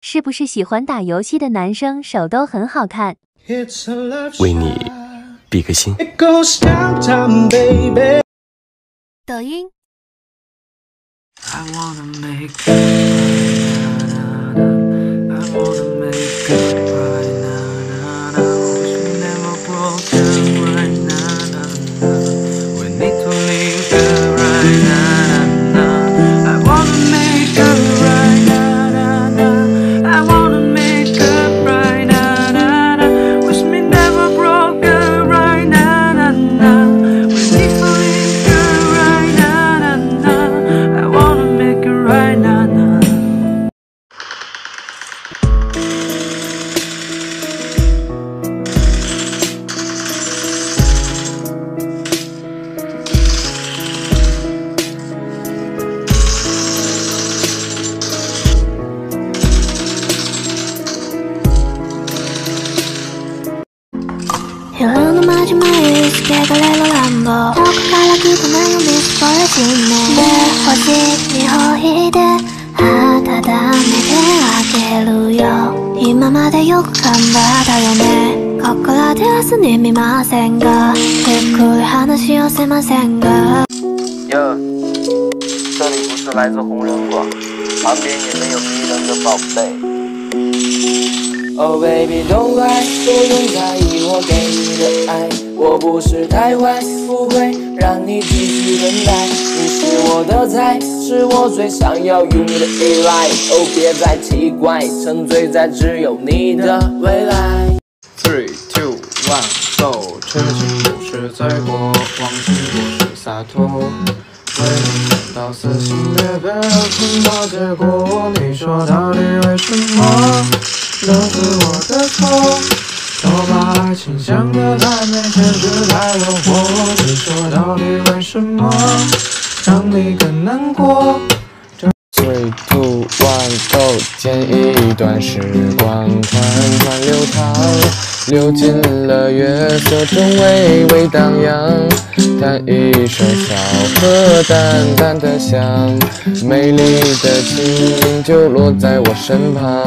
是不是喜欢打游戏的男生手都很好看？ 为你比个心。 抖音。 夜のまじまりつけがれる乱暴遠くから来た目のミスこれ信念で星にほいで温めてあげるよ今までよく頑張ったよねここらで明日に見ませんがゆっくり話をせませんが哟，这里不是来自红人馆，旁边也没有迷人的宝贝。Oh baby don't cry， 不用在意我给你的爱，我不是太坏，不会让你继续等待。你是我的菜，是我最想要与你的依赖。哦，别再奇怪，沉醉在只有你的未来。 3、2、1、Go， 纯情不是罪过，忘情不是洒脱。为你感到撕心裂肺，有情到结果。你说到底为什么？都是我的错，都把爱情想得太美，现实太诱惑。你说到底为什么让你更难过 3、2、1、Go， 剪一段时光，缓缓流淌，流进了月色中，微微荡漾。弹一首小河，淡淡的香，美丽的情景就落在我身旁。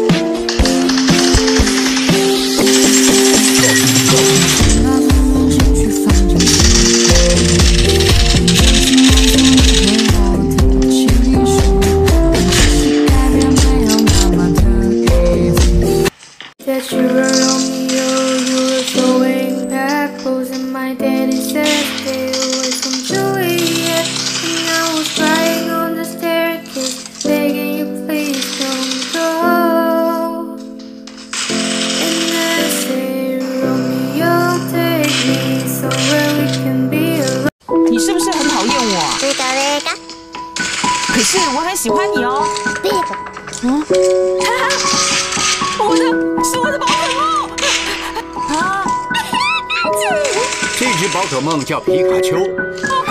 That you were Romeo, you were throwing apples in my daddy said stay away from Juliet. And I was crying on the staircase, begging you please don't go. And I said Romeo, take me somewhere we can be alone. 你是不是很讨厌我啊？可是我很喜欢你哦。哈哈，是我的宝可梦啊！ 这只宝可梦叫皮卡丘，